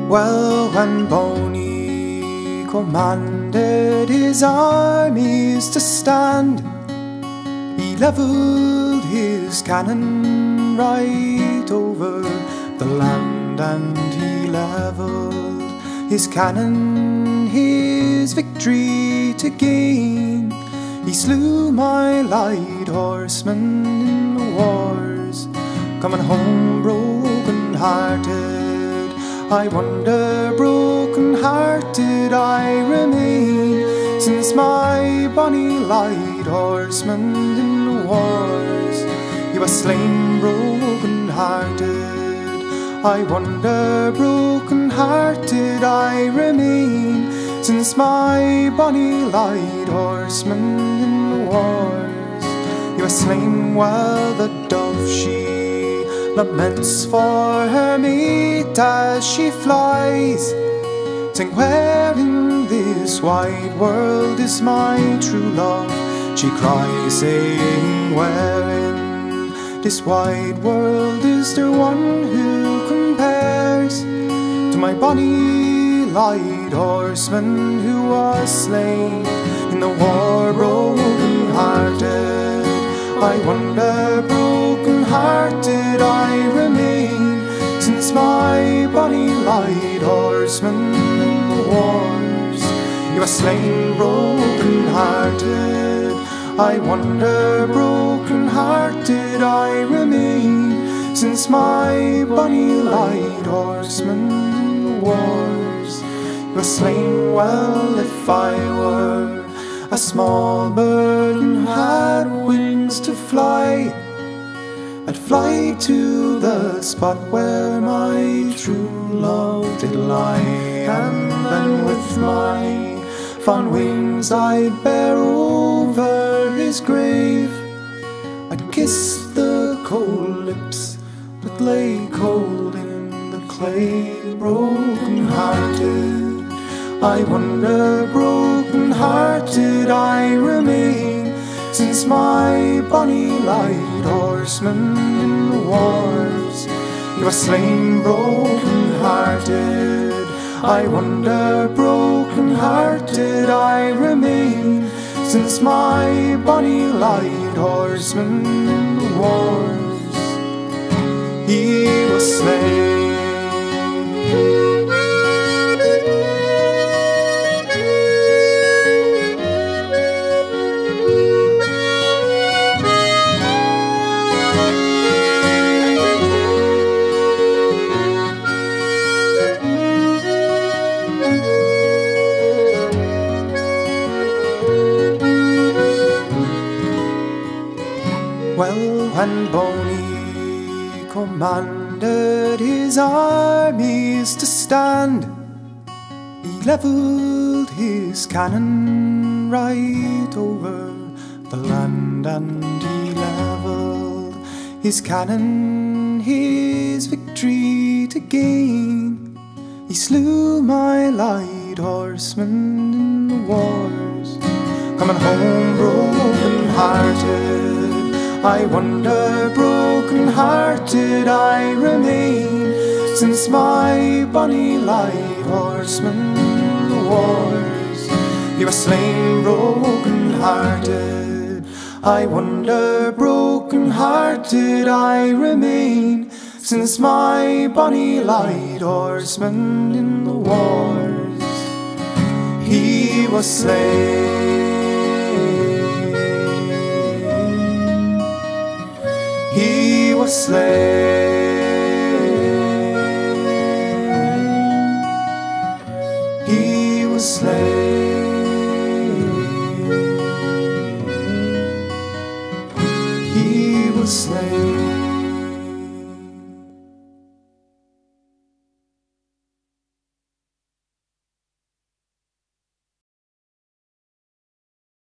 Well, when Bonny commanded his armies to stand, he levelled his cannon right over the land, and he levelled his cannon, his victory to gain. He slew my light horseman in the wars, coming home broken-hearted. I wonder, broken-hearted I remain, since my bonny light horseman in the wars, he was slain broken-hearted. I wonder, broken-hearted I remain, since my bonny light horseman in the wars, he was slain. While the dove she laments for her mate as she flies, saying, where in this wide world is my true love? She cries, saying, where in this wide world is there one who compares to my bonny light horseman who was slain in the war, broken-hearted? I wonder, broken-hearted I remain, since my bonny light horseman in the wars, he was slain broken-hearted. I wonder, broken-hearted I remain, since my bonny light horseman in the wars, he was slain. Well, if I were a small bird and had wings to fly, I'd fly to the spot where my true love did lie, and then with my fond wings I'd bear over his grave. I'd kiss the cold lips that lay cold in the clay, broken-hearted. I wonder, broken-hearted I remain, since my bonny light horseman in the wars, he was slain broken-hearted. I wonder, broken-hearted I remain, since my bonny light horseman in the wars, he was slain. Well, when Bonny commanded his armies to stand, he levelled his cannon right over the land, and he levelled his cannon, his victory to gain. He slew my light horseman in the wars, coming home broken-hearted. I wonder, broken-hearted I remain, since my bonny light horseman in the wars, he was slain broken-hearted. I wonder, broken-hearted I remain, since my bonny light horseman in the wars, he was slain. He was slain. He was slain.